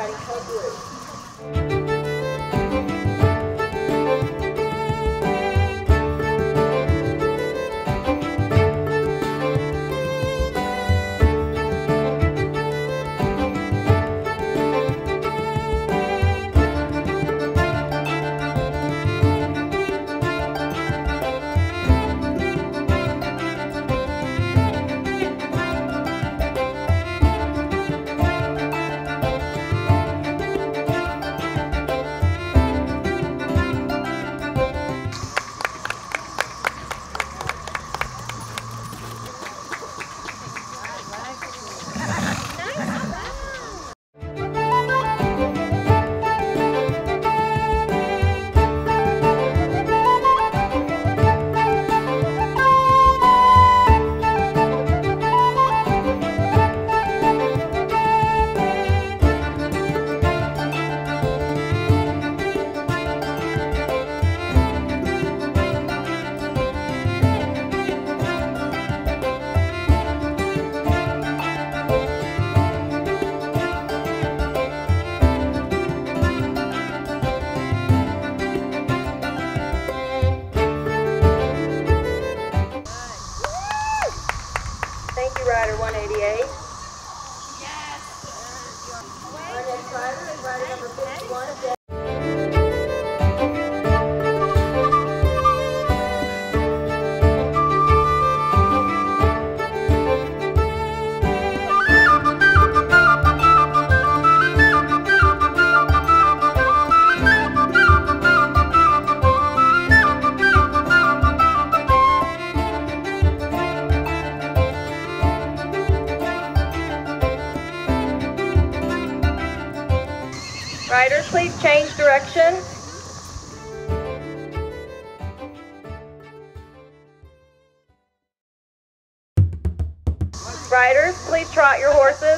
riding code blue. Thank you, Rider 188. Yes. Our next rider is rider number 51. Riders, please change direction. Riders, please trot your horses.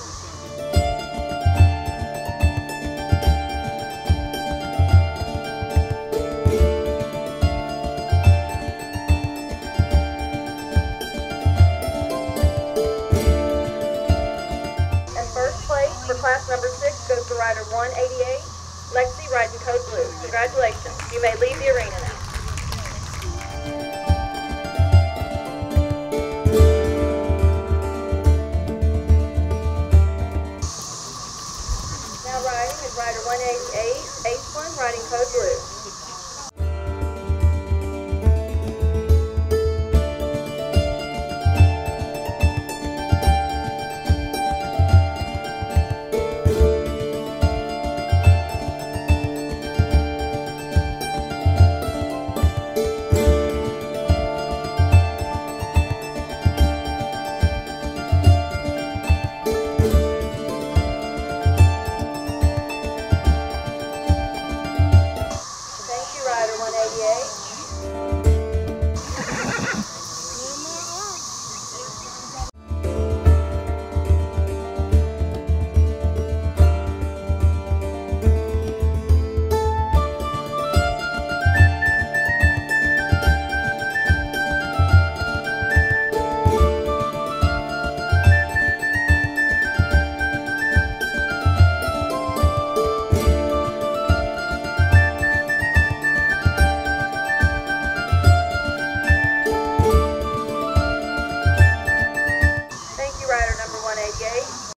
And first place for class number 6 goes to rider 188, Lexi, riding code blue. Congratulations. You may leave the arena now. Now riding is rider 188, H1, riding code blue. Rider 188. Rider number 188.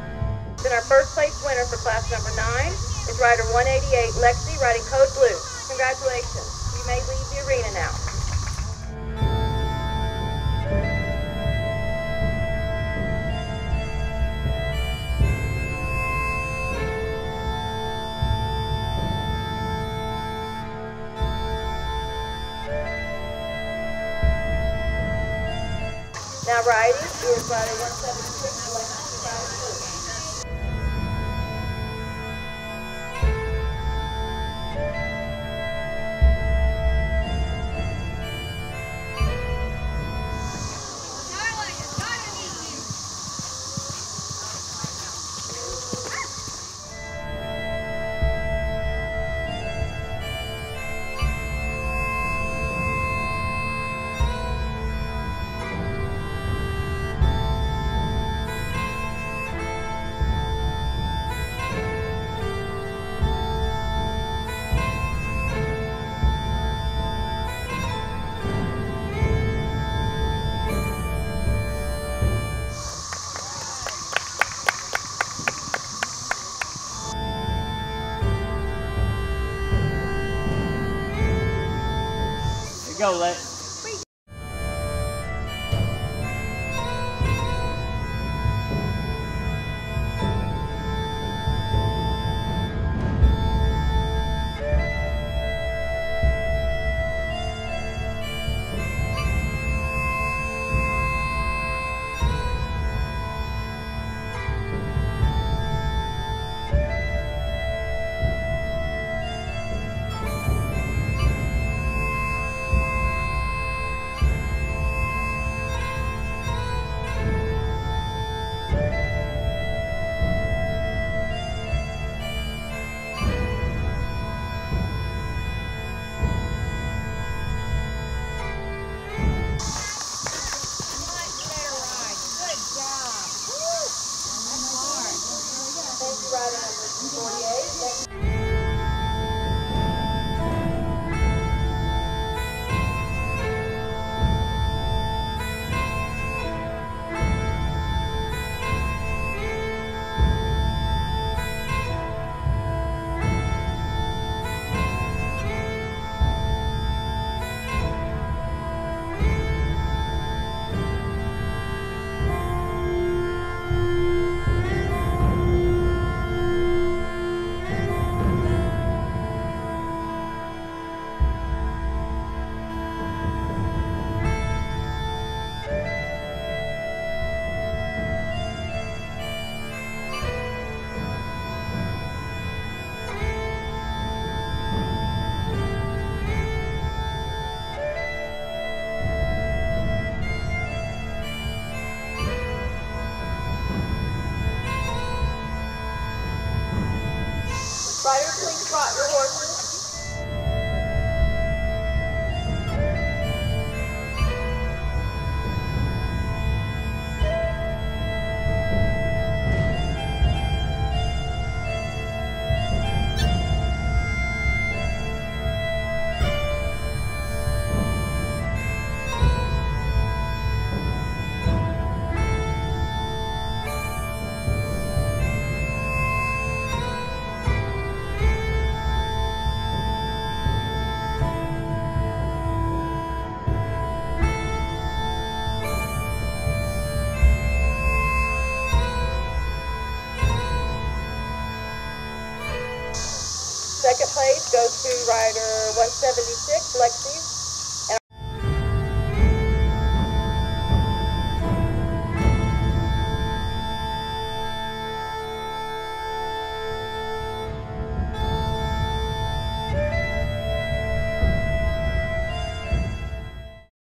Then our first place winner for class number 9 is rider 188, Lexi, riding code blue. Congratulations. You may leave the arena now. Now riding is rider 176, Alexis Rider. Go, Lex. Rider number 48. Riders, please trot your horses. Second place goes to rider 176, Lexi